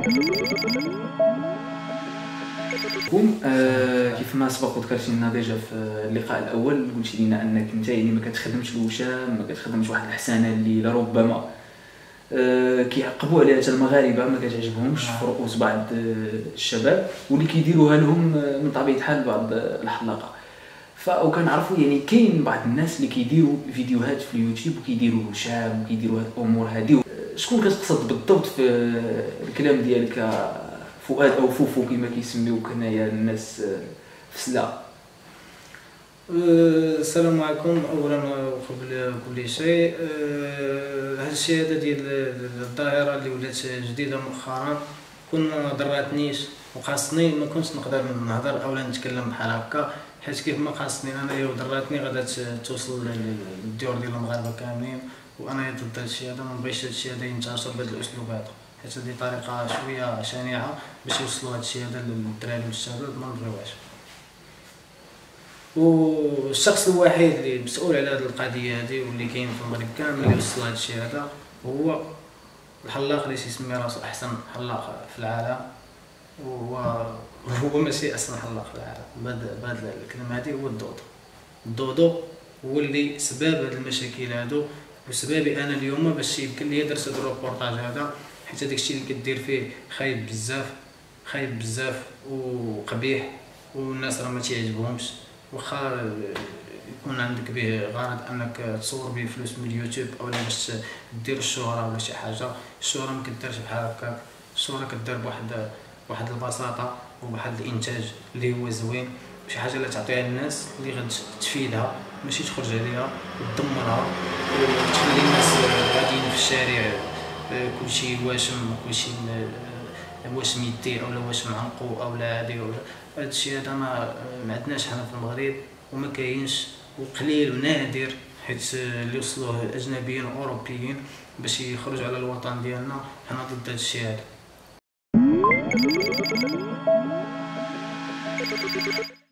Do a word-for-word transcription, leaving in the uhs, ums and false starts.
كم آه كيف ما سبق وذكرتي لنا ديجا في اللقاء الاول، قلتي لنا انك انت يعني ما كتخدمش الوشام، ما كتخدمش واحد الحسنه اللي لربما آه كيعقبوا عليها حتى المغاربه ما كتعجبهمش في رؤوس بعض الشباب واللي كيديروها لهم من طبيعه الحال بعض الحلاقه. فكنعرفوا يعني كاين بعض الناس اللي كيديروا فيديوهات في اليوتيوب وكيديروا الوشام وكيديروا هاد الامور هذه. شكون كتقصد بالضبط في الكلام ديالك فؤاد او فوفو كما كيسميوك هنايا الناس في سلا؟ السلام عليكم. اولا قبل كل شيء هذه الشهاده ديال الظاهره اللي ولات جديده مؤخرا كون ما ضراتنيش وخاصني ما كنتش نقدر نهضر اولا نتكلم بحال هكا، حيت كيف ما خاصني انايا وضراتني غادا توصل للديور ديال المغاربه كاملين، وانا ضد هادشي هذا. ما بغيتش هادشي هذا ينتشر بهذا الاسلوب هذا، حيت هذه طريقه شويه شنيعه باش يوصلوا هادشي هذا للدراري والشباب. ما نبغيوهاش. والشخص الوحيد اللي مسؤول على هذه القضيه هذه واللي كاين في المغرب كامل اللي وصل هذا الشيء هذا هو الحلاق اللي تيسمي راسو احسن حلاق في العالم، وهو هو ماشي احسن حلاق في العالم بهذا الكلمه هذه. هو الضوضو. الضوضو هو اللي سبب هذه المشاكل هادو وسببي انا اليوم باش يمكن لي درت هذا الروبورتاج هذا، حيت هذاك الشيء اللي كدير فيه خايب بزاف خايب بزاف وقبيح، والناس راه ما تيعجبهمش. واخا يكون عندك به غرض انك تصور به فلوس من اليوتيوب اولا باش دير الشهره ولا شي حاجه، الشهره ما كديرش بحال هكاك. الشهره كدير بواحد واحد البساطه وبواحد الانتاج اللي هو زوين، شي حاجه اللي تعطيها للناس اللي غتفيدها، ماشي تخرج عليها وتدمرها وتخلي الناس غاديين في الشارع كلشي واشم، كلشي واش ميتي اولا واش معنقو اولا هادي ولا هادشي هذا. ما ما عندناش حنا في المغرب وما كاينش، وقليل ونادر حيت اللي وصلوه اجنبيين واوروبيين باش يخرجوا على الوطن ديالنا. حنا ضد هادشي هذا.